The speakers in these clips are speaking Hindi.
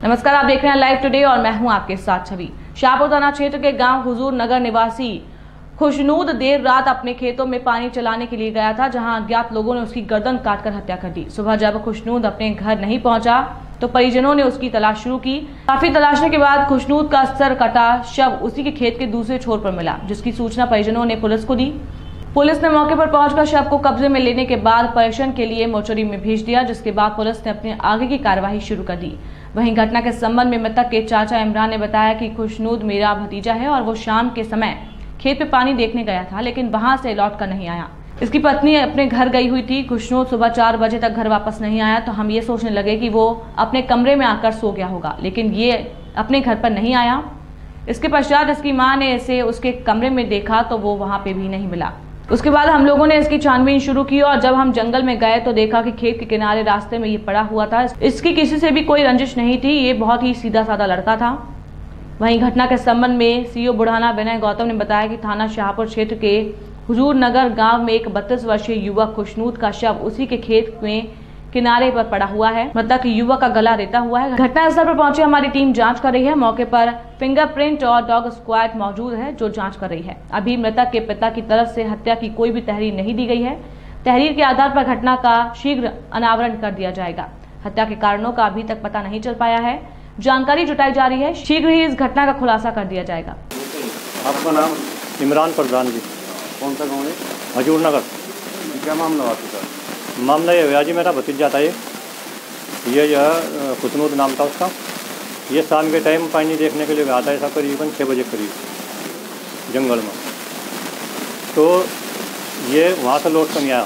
नमस्कार, आप देख रहे हैं लाइव टुडे और मैं हूं आपके साथ छवि। शाहपुर थाना क्षेत्र के गांव हुजूर नगर निवासी खुशनूद देर रात अपने खेतों में पानी चलाने के लिए गया था, जहां अज्ञात लोगों ने उसकी गर्दन काटकर हत्या कर दी। सुबह जब खुशनूद अपने घर नहीं पहुंचा तो परिजनों ने उसकी तलाश शुरू की। काफी तलाशने के बाद खुशनूद का सर कटा शव उसी के खेत के दूसरे छोर पर मिला, जिसकी सूचना परिजनों ने पुलिस को दी। पुलिस ने मौके पर पहुंचकर शव को कब्जे में लेने के बाद परीक्षण के लिए मोर्चरी में भेज दिया, जिसके बाद पुलिस ने अपने आगे की कार्यवाही शुरू कर दी। वहीं घटना के संबंध में मृतक के चाचा इमरान ने बताया कि खुशनूद मेरा भतीजा है और वो शाम के समय खेत में पानी देखने गया था, लेकिन वहां से लौट कर नहीं आया। इसकी पत्नी अपने घर गई हुई थी। खुशनूद सुबह 4 बजे तक घर वापस नहीं आया तो हम ये सोचने लगे कि वो अपने कमरे में आकर सो गया होगा, लेकिन ये अपने घर पर नहीं आया। इसके पश्चात इसकी माँ ने इसे उसके कमरे में देखा तो वो वहां पे भी नहीं मिला। उसके बाद हम लोगों ने इसकी छानबीन शुरू की और जब हम जंगल में गए तो देखा कि खेत के किनारे रास्ते में ये पड़ा हुआ था। इसकी किसी से भी कोई रंजिश नहीं थी, ये बहुत ही सीधा साधा लड़का था। वहीं घटना के संबंध में सीओ बुढ़ाना विनय गौतम ने बताया कि थाना शाहपुर क्षेत्र के हुजूर नगर गांव में एक 32 वर्षीय युवक खुशनूद का शव उसी के खेत में किनारे पर पड़ा हुआ है। मृतक युवक का गला रेता हुआ है। घटनास्थल पर पहुंची हमारी टीम जांच कर रही है। मौके पर फिंगरप्रिंट और डॉग स्क्वाड मौजूद है जो जांच कर रही है। अभी मृतक के पिता की तरफ से हत्या की कोई भी तहरीर नहीं दी गई है। तहरीर के आधार पर घटना का शीघ्र अनावरण कर दिया जाएगा। हत्या के कारणों का अभी तक पता नहीं चल पाया है, जानकारी जुटाई जा रही है। शीघ्र ही इस घटना का खुलासा कर दिया जाएगा। आपका नाम? इमरान प्रधान जी। कौन सा गाँव है? हुजूर नगर। क्या मामला हुआ आपके साथ? मामला ये हुआ जी, मेरा भतीजा था ये खुशनूद नाम था उसका। ये शाम के टाइम पानी देखने के लिए गया था, ऐसा करीबन 6 बजे करीब जंगल में। तो ये वहाँ से लौट कर नहीं आया।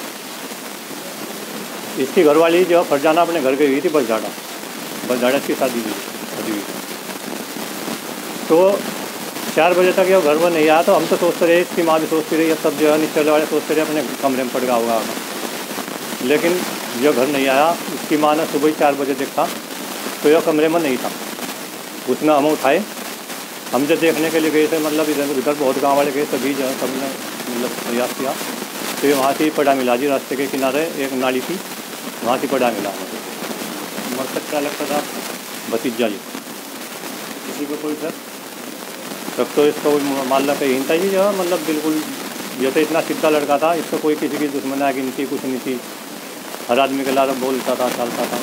इसकी घरवाली जो फरजाना अपने घर गई हुई थी बलझाड़ा की शादी हुई। तो 4 बजे तक ये घर में नहीं आया। तो हम तो सोचते रहे, इसकी माँ भी सोचती रही, सब जो है निश्चल वाले सोचते रहे अपने कमरे में पड़ गया होगा, लेकिन यह घर नहीं आया। उसकी माँ ने सुबह 4 बजे देखा तो यह कमरे में नहीं था। उसने हम उठाए, हम जब देखने के लिए गए थे, मतलब इधर बहुत गांव वाले गए, सभी जो है सबने मतलब प्रयास किया तो ये वहाँ से पड़ा मिला जी। रास्ते के किनारे एक नाली थी, वहाँ से पड़ा मिला। मृतक क्या लगता था? भतीजा जी। किसी को कोई सर? तब तो इसका कोई मामला कहीं था जी, जो है मतलब बिल्कुल ये तो इतना सीधा लड़का था, इसको कोई किसी की दुश्मनी नहीं थी, कुछ नहीं थी। हर आदमी के लाल बोलता था, चलता था।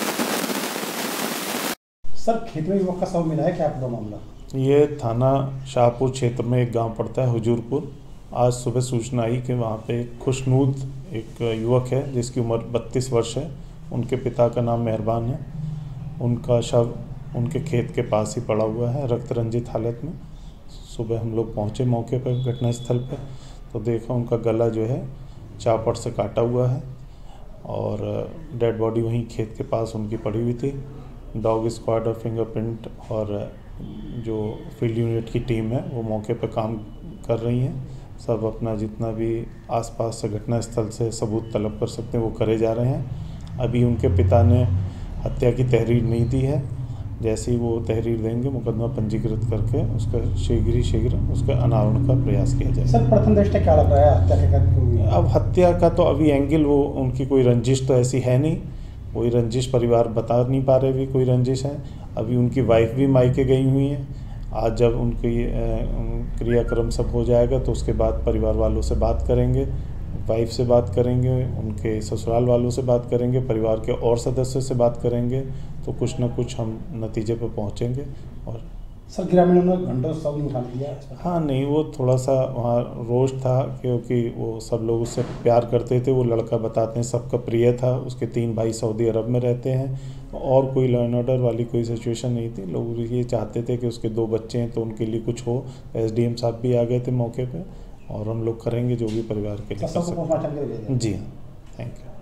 सर, खेत में युवक का शव मिला है, क्या पूरा मामला? ये थाना शाहपुर क्षेत्र में एक गांव पड़ता है हुजूरपुर। आज सुबह सूचना आई कि वहाँ पे खुशनूद एक युवक है जिसकी उम्र 32 वर्ष है। उनके पिता का नाम मेहरबान है। उनका शव उनके खेत के पास ही पड़ा हुआ है, रक्त रंजित हालत में। सुबह हम लोग पहुँचे मौके पर, घटनास्थल पर, तो देखा उनका गला जो है चापड़ से काटा हुआ है और डेड बॉडी वहीं खेत के पास उनकी पड़ी हुई थी। डॉग स्क्वाड और फिंगरप्रिंट और जो फील्ड यूनिट की टीम है वो मौके पर काम कर रही हैं। सब अपना जितना भी आसपास से घटनास्थल से सबूत तलब कर सकते हैं वो करे जा रहे हैं। अभी उनके पिता ने हत्या की तहरीर नहीं दी है। जैसे ही वो तहरीर देंगे मुकदमा पंजीकृत करके उसका शीघ्र उसका अनावरण का प्रयास किया जाएगा। सर, प्रथम दृष्टया क्या लग रहा है हत्या के कारण क्यों हुई है? अब हत्या का तो अभी एंगल वो उनकी कोई रंजिश तो ऐसी है नहीं, कोई रंजिश परिवार बता नहीं पा रहे भी कोई रंजिश है। अभी उनकी वाइफ भी मायके गई हुई हैं। आज जब उनकी क्रियाक्रम सब हो जाएगा तो उसके बाद परिवार वालों से बात करेंगे, वाइफ से बात करेंगे, उनके ससुराल वालों से बात करेंगे, परिवार के और सदस्यों से बात करेंगे, तो कुछ न कुछ हम नतीजे पर पहुंचेंगे। और सर, ग्रामीणों ने घंटों शव निकाल दिया? हाँ, नहीं, वो थोड़ा सा वहाँ रोष था क्योंकि वो सब लोग उससे प्यार करते थे। वो लड़का बताते हैं सबका प्रिय था। उसके 3 भाई सऊदी अरब में रहते हैं और कोई लॉ एंड ऑर्डर वाली कोई सिचुएशन नहीं थी। लोग ये चाहते थे कि उसके 2 बच्चे हैं तो उनके लिए कुछ हो। SDM साहब भी आ गए थे मौके पे और हम लोग करेंगे जो भी परिवार के लिए कर सकते हैं। जी हाँ, थैंक यू।